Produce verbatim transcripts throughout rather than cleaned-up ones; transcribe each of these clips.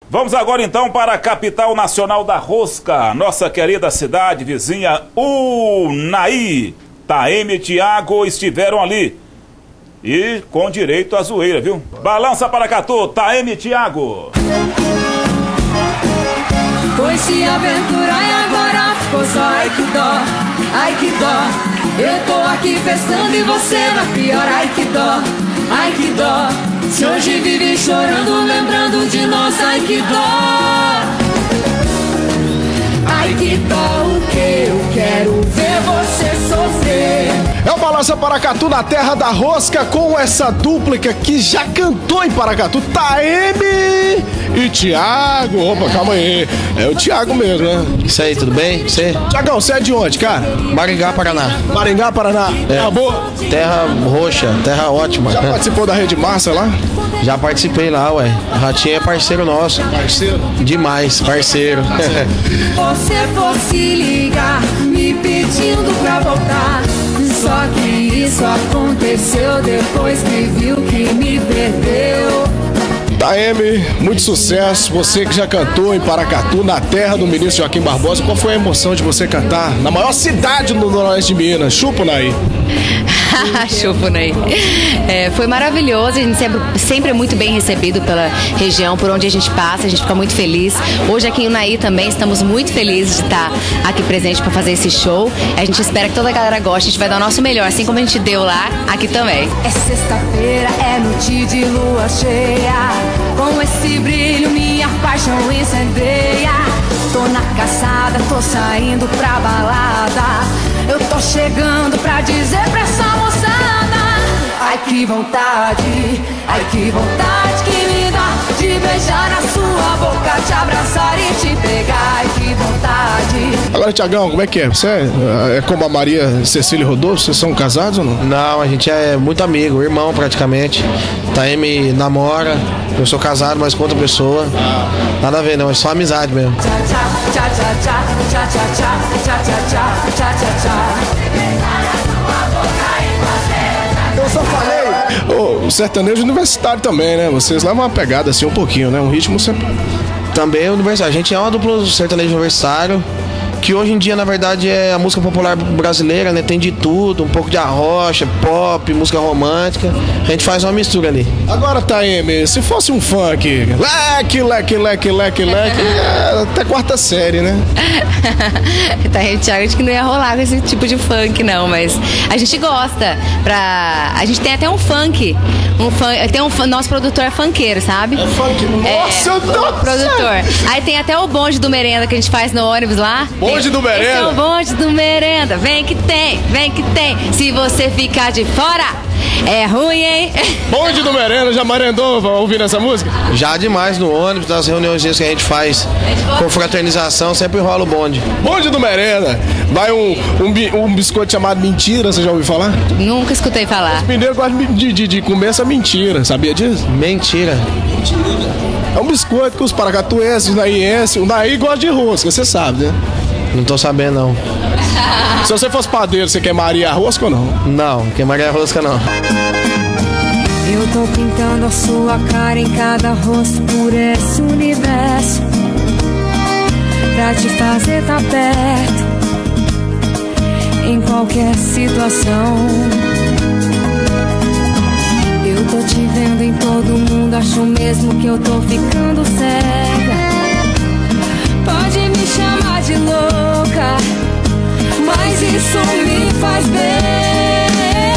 Vamos agora então para a capital nacional da rosca, nossa querida cidade vizinha Unai. Taeme e Thiago estiveram ali e com direito à zoeira, viu? Balança Paracatu, Taeme e Thiago. Foi se aventurar e agora ficou só, ai que dó, ai que dó. Eu tô aqui festando e você na pior, ai que dó, ai que dó. Se hoje vive chorando, lembrando de nós, ai que dó. Ai que dó o que eu quero ver você sofrer. É o Balança Paracatu na terra da rosca com essa dúplica que já cantou em Paracatu, Taeme e Thiago. Opa, calma aí. É o Thiago mesmo, né? Isso aí, tudo bem? Você? Thiagão, você é de onde, cara? Maringá, Paraná. Maringá, Paraná. É. Tá boa? Terra roxa, terra ótima. Já participou da Rede Massa lá? Já participei lá, ué. Ratinho é parceiro nosso. Parceiro? Demais, parceiro. Você fosse ligar, me pedindo pra voltar. Só que isso aconteceu depois que viu que me perdeu. Taeme, muito sucesso. Você que já cantou em Paracatu, na terra do ministro Joaquim Barbosa. Qual foi a emoção de você cantar na maior cidade do Noroeste de Minas? Chupa, Unai. Chupa, Unai. É, foi maravilhoso. A gente sempre, sempre é muito bem recebido pela região, por onde a gente passa. A gente fica muito feliz. Hoje aqui em Unai também estamos muito felizes de estar aqui presente para fazer esse show. A gente espera que toda a galera goste. A gente vai dar o nosso melhor, assim como a gente deu lá, aqui também. É sexta-feira, é noite de lua cheia. Com esse brilho minha paixão incendeia. Tô na caçada, tô saindo pra balada. Eu tô chegando pra dizer pra essa moçada: ai que vontade, ai que vontade que me dá de beijar na sua boca, te abraçar e te pegar, ai que vontade. Agora, Thiagão, como é que é? Você é, é como a Maria Cecília e Rodolfo? Vocês são casados ou não? Não, a gente é muito amigo, irmão praticamente. Taeme namora, eu sou casado, mas com outra pessoa. Nada a ver não, é só amizade mesmo. Eu só falei. O sertanejo universitário também, né? Vocês levam uma pegada assim um pouquinho, né? Um ritmo sempre. Também é universitário. A gente é uma dupla sertanejo universitário, que hoje em dia, na verdade, é a música popular brasileira, né? Tem de tudo, um pouco de arrocha, pop, música romântica. A gente faz uma mistura ali. Agora, Taeme, se fosse um funk, leque, leque, leque, leque, leque, é até quarta série, né? Taeme e Thiago, acho que não ia rolar com esse tipo de funk, não, mas a gente gosta. Pra... A gente tem até um funk. Um funk tem um nosso produtor é funkeiro, sabe? É funk, nossa, é, nossa. Produtor. Aí tem até o bonde do merenda que a gente faz no ônibus lá. Bonde do merenda? Esse é o bonde do merenda. Vem que tem, vem que tem. Se você ficar de fora, é ruim, hein? Bonde do merenda, já merendou ouvindo essa música? Já demais no ônibus, nas reuniões que a gente faz com fraternização, sempre rola o bonde. Bonde do merenda. Vai um, um, um biscoito chamado mentira, você já ouviu falar? Nunca escutei falar. Os mineiros gostam de, de, de comer essa mentira, sabia disso? Mentira. Mentira. É um biscoito que os paracatuenses, os naienses, o Naí gosta de rosca, você sabe, né? Não tô sabendo, não. Se você fosse padeiro, você queimaria a rosca ou não? Não, queimaria a rosca, não. Eu tô pintando a sua cara em cada rosto por esse universo, pra te fazer tá perto em qualquer situação. Eu tô te vendo em todo mundo, acho mesmo que eu tô ficando cega. Pode me chamar de louca, mas isso me faz bem.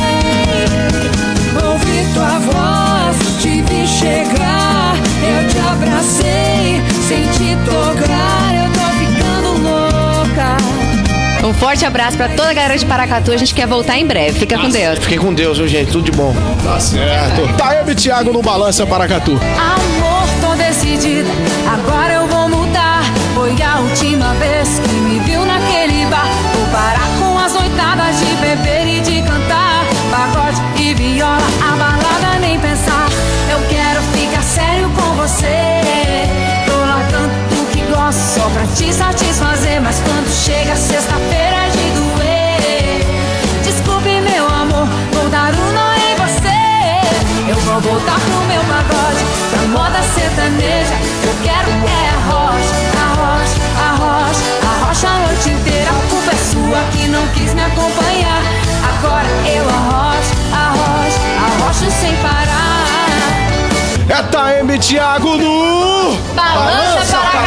Ouvi tua voz, te vi chegar, eu te abracei, sem te tocar, eu tô ficando louca. Um forte abraço pra toda a galera de Paracatu, a gente quer voltar em breve. Fica com Deus. Fiquem com Deus, viu, gente? Tudo de bom. Tá certo. Taeme e Thiago no Balança Paracatu. Amor, tô decidida, agora eu vou mudar. Foi a última vez que me viu naquele bar. Vou parar com as noitadas de beber e de cantar pagode e viola, a balada nem pensar. Eu quero ficar sério com você. Tô largando tudo que gosto só pra te satisfazer. Mas quando chega sexta-feira é de doer. Desculpe, meu amor, vou dar um nó em você. Eu vou voltar pro meu pagode, pra moda sertaneja. Eu quero É Taeme e Thiago no Balança Paracatu!